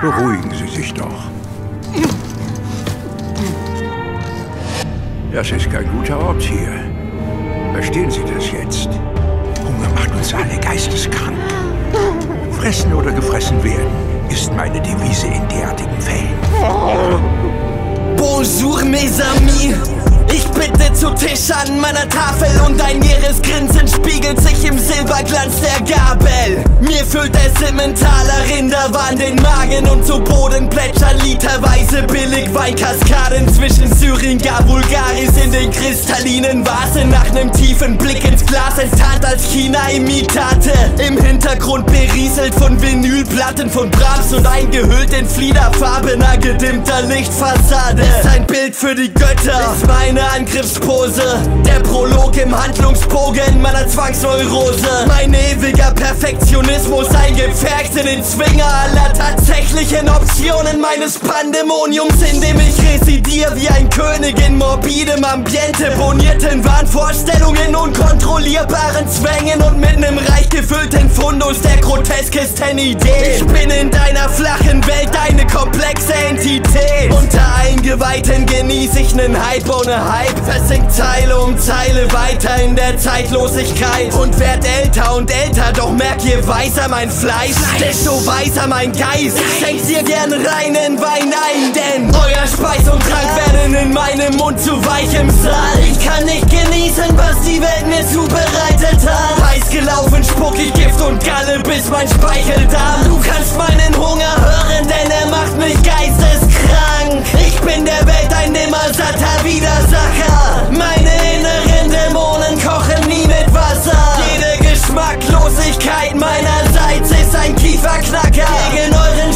Beruhigen Sie sich doch. Das ist kein guter Ort hier. Verstehen Sie das jetzt? Hunger macht uns alle geisteskrank. Fressen oder gefressen werden ist meine Devise in derartigen Fällen. Bonjour, mes amis. Ich bitte zu Tisch an meiner Tafel und ein leeres Grinsen spiegelt sich im Silberglanz der Gabel. Mir füllt es im mentaler Rinderwahn den Magen und zu Boden plätschern literweise billig Weinkaskaden zwischen Syringa Vulgaris in den kristallinen Vasen. Nach nem tiefen Blick ins Glas enttarnt als China-Imitate. Im Hintergrund berieselt von Vinylplatten von Brahms und eingehüllt in fliederfarbener gedimmter Lichtfassade. Ist ein Bild für die Götter, ist meine Angriffspose, der Prolog im Handlungsbogen meiner Zwangsneurose. Mein ewiger Perfektionismus eingepfercht in den Zwinger aller tatsächlichen Optionen meines Pandemoniums, in dem ich residiere wie ein König in morbidem Ambiente, bonierten Wahnvorstellungen, unkontrollierbaren Zwängen und mit nem reich gefüllten Fundus der groteskesten Ideen. Ich bin in deiner flachen Welt eine komplexe Entität. Unter Eingeweihten genieße ich nen Hype ohne Hype, versinkt Zeile um Zeile weiter in der Zeitlosigkeit und werd älter und älter, doch merk, je weißer mein Fleisch, desto weißer mein Geist. Schenkt dir gern reinen Wein ein, denn euer Speis und Trank werden in meinem Mund zu weichem Saal. Ich kann nicht genießen, was die Welt mir zubereitet hat. Heiß gelaufen, spuck ich Gift und Galle bis mein Speicheldarm. Du kannst meinen Hunger hören, denn er macht mich geisteskrank. Ich bin der Welt ein nimmer satter Widersacher. Meine inneren Dämonen kochen nie mit Wasser. Jede Geschmacklosigkeit meinerseits ist ein Kieferknacker. Gegen euren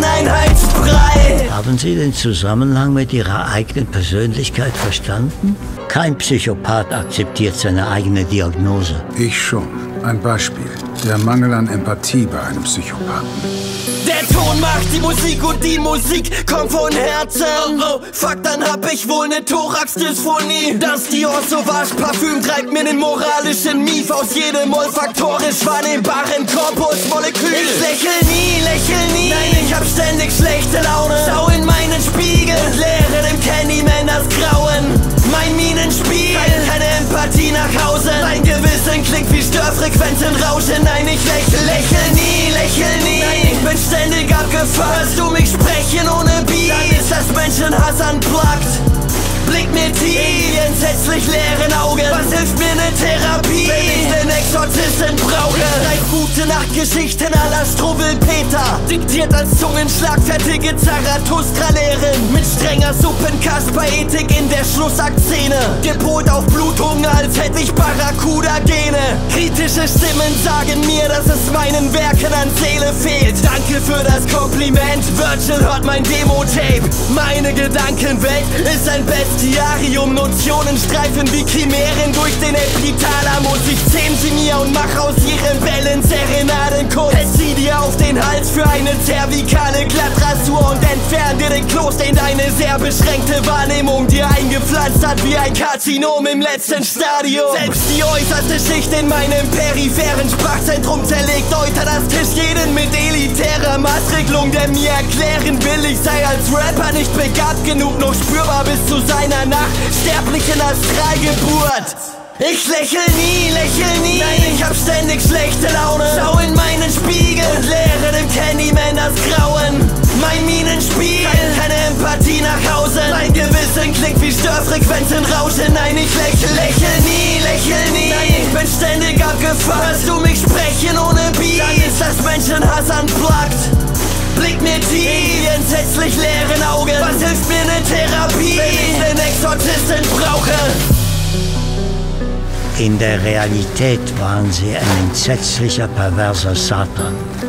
Schaleneinheitsbrei. Haben Sie den Zusammenhang mit Ihrer eigenen Persönlichkeit verstanden? Kein Psychopath akzeptiert seine eigene Diagnose. Ich schon. Ein Beispiel. Der Mangel an Empathie bei einem Psychopathen. Der Ton macht die Musik und die Musik kommt von Herzen. Oh, fuck, dann hab ich wohl ne Thorax-Dysphonie. Das Dior Sauvage Parfüm treibt mir den moralischen Mief aus jedem olfaktorisch wahrnehmbaren Korpusmolekül. Ich lächel nie, nein, ich hab ständig schlechte Laune. Schau in meinen Spiegel und lehre dem Candyman das Grauen. Mein Minenspiel treibt keine Empathie nach Hause. Mein Gewissen klingt wie Störfrequenzen rauschen. Nein, ich lächel nie, nein, ich bin ständig abgefuckt. Hörst du mich sprechen ohne Beat, dann ist das Menschenhass unplugged. Blick mir tief, entsetzlich leeren Augen. Was hilft mir ne Therapie, wenn ich nen Exorzisten brauche? Ich schreib gute Nachtgeschichten à la Struwwelpeter, diktiert als zungenschlagfertige Zarathustra-Lehren. Mit strenger Suppenkasper-Ethik in der Schlussaktszene, gepolt auf Bluthunger, als hätte ich Barracuda-Gene. Kritische Stimmen sagen mir, dass es meinen Werken an Seele fehlt. Danke für das Kompliment, Virgil hört mein Demo-Tape. Meine Gedankenwelt ist ein Bestiarium, Notionen streifen wie Chimären durch den Epithalamus. Ich zähm sie mir und mach aus ihren Bällen Serenadenkunst. Hält sie dir auf den Hals für eine zervikale Glattrasur und entfern dir den Kloß, den deine sehr beschränkte Wahrnehmung dir eingepflanzt hat wie ein Karzinom im letzten Stadium. Selbst die äußerste Schicht in meinem peripheren Sprachzentrum zerlegt unter das Tisch jeden mit elitärer Maßregelung, der mir erklären will, ich sei als Rapper nicht begabt genug, noch spürbar bis zu seiner nachsterblichen Astralgeburt. Ich lächel nie, nein, ich hab ständig schlechte Laune. Schau in meinen Spiegel und lehre dem Candyman das Grauen. Mein Minenspiel treibt keine Empathie nach Hause. Mein Gewissen klingt wie Störfrequenzen rauschen. Nein, ich lächel nie, nein, ich bin ständig abgefuckt. Hörst du mich sprechen ohne Beat, dann ist das Menschenhass unplugged. Blick mir tief, entsetzlich leeren Augen. Was hilft mir ne Therapie, wenn ich nen Exorzisten brauche? In der Realität waren Sie ein entsetzlicher, perverser Satan.